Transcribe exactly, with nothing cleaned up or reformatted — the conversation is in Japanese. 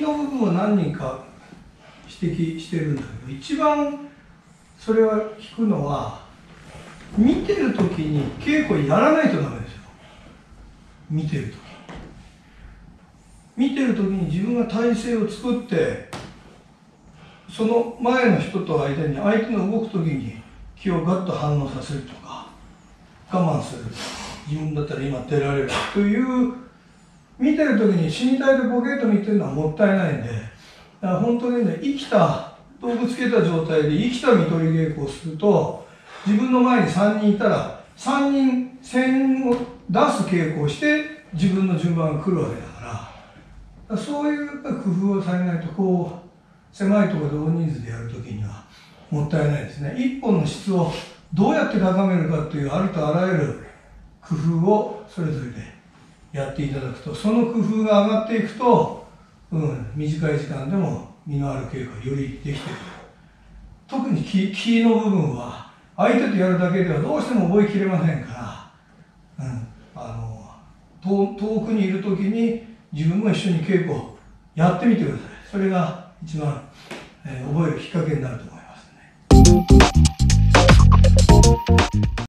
の部分を何人か指摘してるんだけど、一番それは聞くのは、見てる時に稽古やらないとダメですよ。見てる時見てる時に自分が体勢を作って、その前の人と間に相手の動く時に気をガッと反応させるとか、我慢する、自分だったら今出られるという、見てる時に死に体でボケーと見てるのはもったいないんで、だから本当にね、生きた道具つけた状態で生きた見取り稽古をすると、自分の前にさんにんいたらさんにん線を出す稽古をして自分の順番が来るわけだから、だからそういう工夫をされないと、こう狭いところで大人数でやるときにはもったいないですね。一本の質をどうやって高めるかというありとあらゆる工夫をそれぞれでやっていただくと、その工夫が上がっていくと、うん、短い時間でも身のある稽古がよりできてくる。特に気、気の部分は相手とやるだけではどうしても覚えきれませんから、うん、あの遠、遠くにいるときに自分も一緒に稽古をやってみてください。それが一番、えー、覚えるきっかけになると思います。